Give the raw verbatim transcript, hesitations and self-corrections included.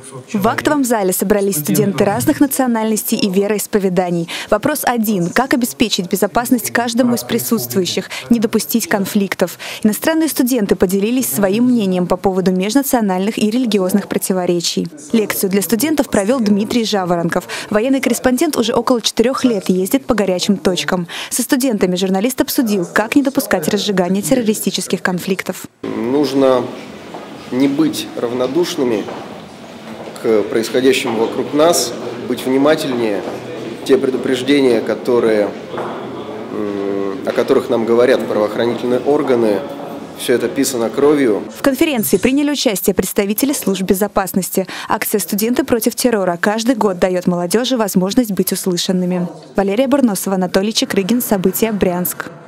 В актовом зале собрались студенты разных национальностей и вероисповеданий. Вопрос один – как обеспечить безопасность каждому из присутствующих, не допустить конфликтов. Иностранные студенты поделились своим мнением по поводу межнациональных и религиозных противоречий. Лекцию для студентов провел Дмитрий Жаворонков. Военный корреспондент уже около четырех лет ездит по горячим точкам. Со студентами журналист обсудил, как не допускать разжигания террористических конфликтов. Нужно не быть равнодушными к происходящему вокруг нас, быть внимательнее. Те предупреждения, которые, о которых нам говорят правоохранительные органы, все это писано кровью. В конференции приняли участие представители служб безопасности. Акция «Студенты против террора» каждый год дает молодежи возможность быть услышанными. Валерия Бурносова, Анатолий Чекрыгин. События. Брянск.